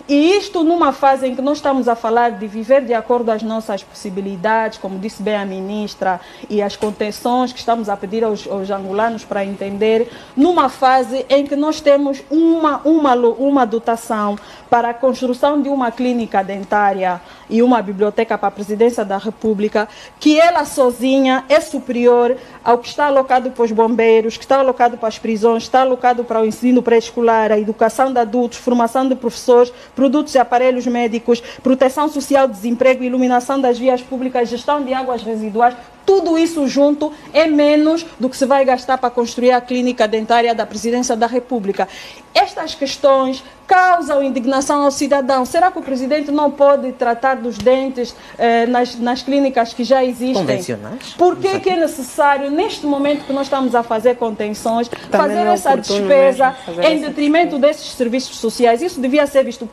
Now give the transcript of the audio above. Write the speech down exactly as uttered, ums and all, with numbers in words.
E isto numa fase em que nós estamos a falar de viver de acordo às nossas possibilidades, como disse bem a ministra, e as contenções que estamos a pedir aos, aos angolanos para entender, numa fase em que nós temos uma, uma, uma dotação para a construção de uma clínica dentária e uma biblioteca para a Presidência da República, que ela sozinha é superior ao que está alocado para os bombeiros, que está alocado para as prisões, está alocado para o ensino pré-escolar, a educação de adultos, formação de professores, produtos e aparelhos médicos, proteção social, desemprego, iluminação das vias públicas, gestão de águas residuais. Tudo isso junto é menos do que se vai gastar para construir a clínica dentária da Presidência da República. Estas questões causam indignação ao cidadão. Será que o Presidente não pode tratar dos dentes eh, nas, nas clínicas que já existem? Convencionais? Por que que é necessário, neste momento que nós estamos a fazer contenções, Também fazer é essa oportuno despesa mesmo fazer em essa detrimento desses serviços sociais? Isso devia ser visto.